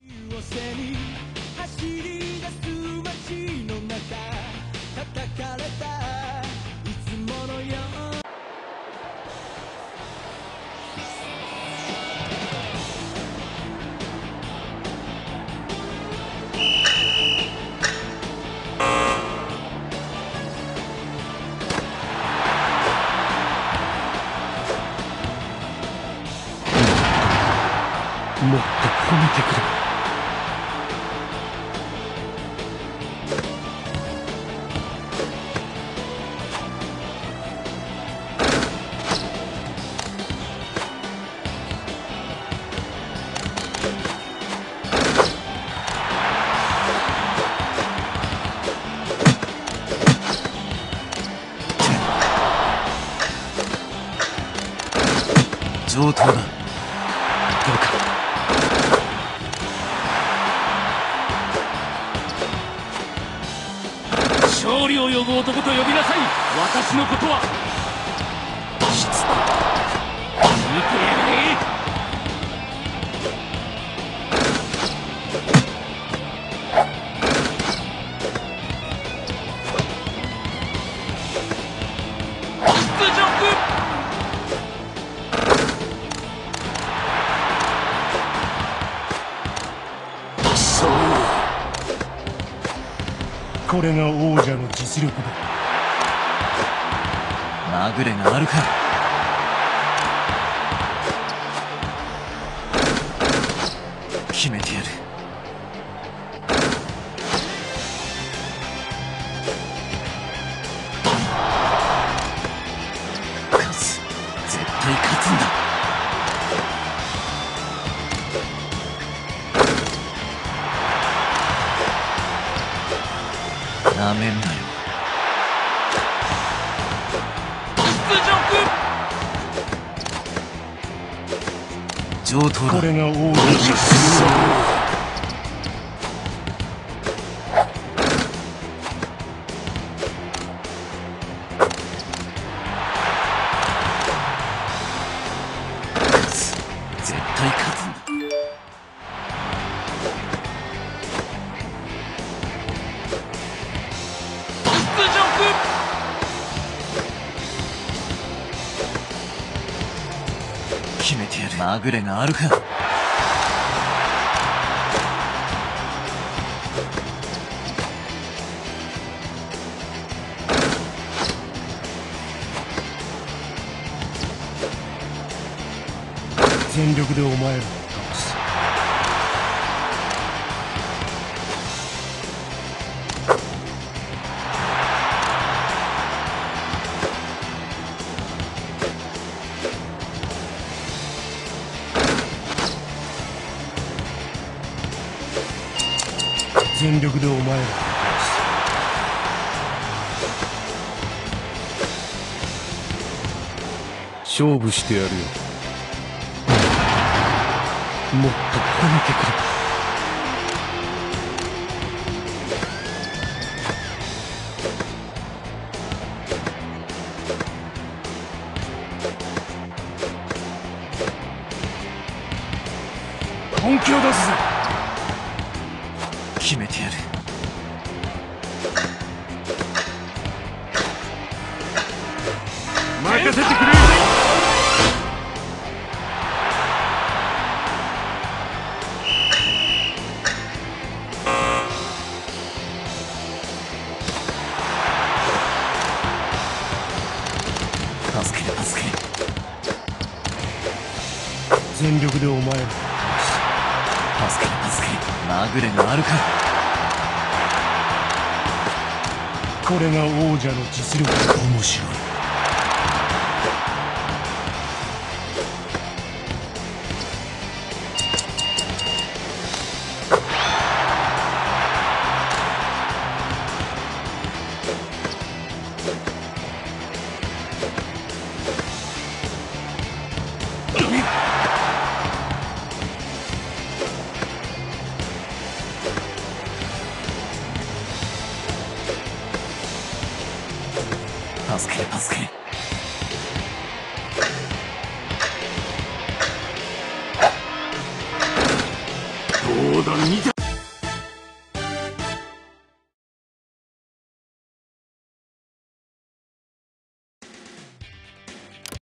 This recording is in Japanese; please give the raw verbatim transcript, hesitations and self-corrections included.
もっと褒めてくれ。上等だ。どうか。勝利を呼ぶ男と呼びなさい。私のことはしつこ見てやがれ。屈辱。そうこれが王者の実力だ。まぐれがあるか。決めてやる。勝つ。絶対勝つんだ。なめんなよ。上等だ。これが王の実力。絶対勝つんだ。決めてやる。まぐれがあるか。全力でお前らを倒す。全力でお前らを倒す。勝負してやるよ。もっと褒めてくれ。本気を出すぜ。決めてやる。任せてくれ。助ける助ける。全力でお前らを倒す。助ける助ける。まぐれがあるか。これが王者の実力。面白い。助ける助ける。どうだ見て